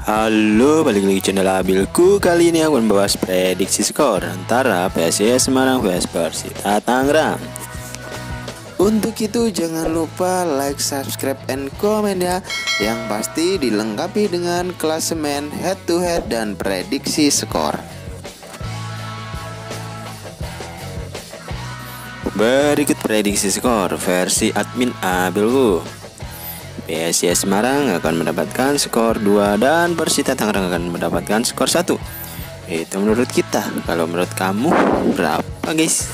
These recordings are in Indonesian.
Halo, balik lagi channel Abilku. Kali ini aku membahas prediksi skor antara PSIS Semarang vs Persita Tangerang. Untuk itu jangan lupa like, subscribe, and komen ya. Yang pasti dilengkapi dengan klasemen head to head dan prediksi skor. Berikut prediksi skor versi admin Abilku. PSIS Semarang akan mendapatkan skor 2 dan Persita Tangerang akan mendapatkan skor 1. Itu menurut kita. Kalau menurut kamu berapa, guys?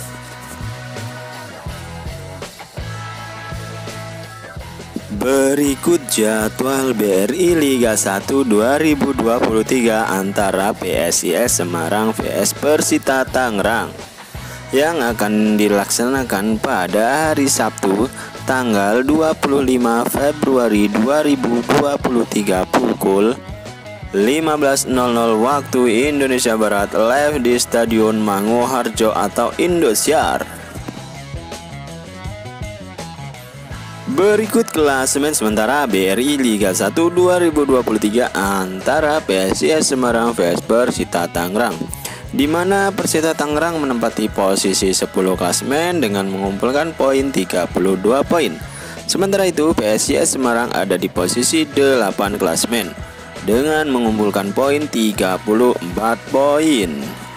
Berikut jadwal BRI Liga 1 2023 antara PSIS Semarang vs Persita Tangerang yang akan dilaksanakan pada hari Sabtu tanggal 25 Februari 2023 pukul 15.00 waktu Indonesia Barat, live di Stadion Manguharjo atau Indosiar. Berikut klasemen sementara BRI Liga 1 2023 antara PSIS Semarang vs Persita Tangerang, di mana Persita Tangerang menempati posisi 10 klasemen dengan mengumpulkan poin 32 poin. Sementara itu PSIS Semarang ada di posisi 8 klasemen dengan mengumpulkan poin 34 poin.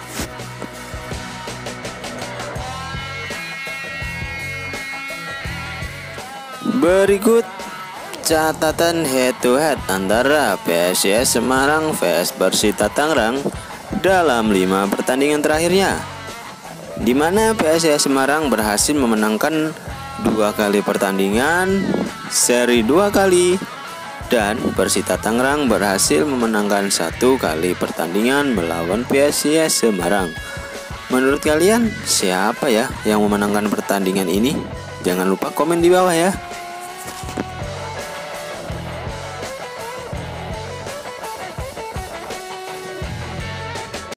Berikut catatan head to head antara PSIS Semarang vs Persita Tangerang dalam 5 pertandingan terakhirnya, di mana PSIS Semarang berhasil memenangkan 2 kali pertandingan, seri 2 kali, dan Persita Tangerang berhasil memenangkan 1 kali pertandingan melawan PSIS Semarang. Menurut kalian siapa ya yang memenangkan pertandingan ini? Jangan lupa komen di bawah ya.